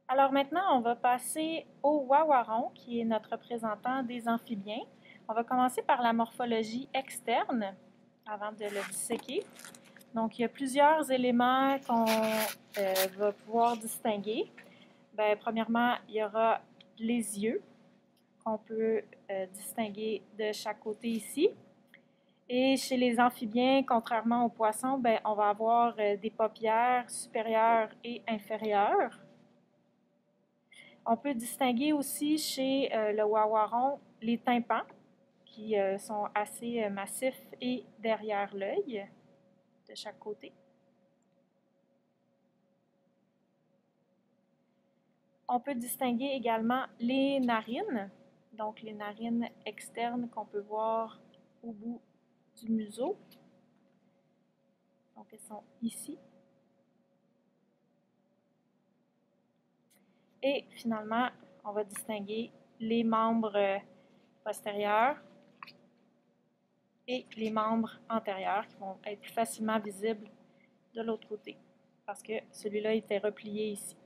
Alors maintenant, on va passer au Wawaron, qui est notre représentant des amphibiens. On va commencer par la morphologie externe avant de le disséquer. Donc, il y a plusieurs éléments qu'on va pouvoir distinguer. Bien, premièrement, il y aura les yeux qu'on peut distinguer de chaque côté ici. Et chez les amphibiens, contrairement aux poissons, bien, on va avoir des paupières supérieures et inférieures. On peut distinguer aussi chez le wawaron les tympans qui sont assez massifs et derrière l'œil de chaque côté. On peut distinguer également les narines, donc les narines externes qu'on peut voir au bout du museau. Donc elles sont ici. Et finalement, on va distinguer les membres postérieurs et les membres antérieurs qui vont être plus facilement visibles de l'autre côté parce que celui-là était replié ici.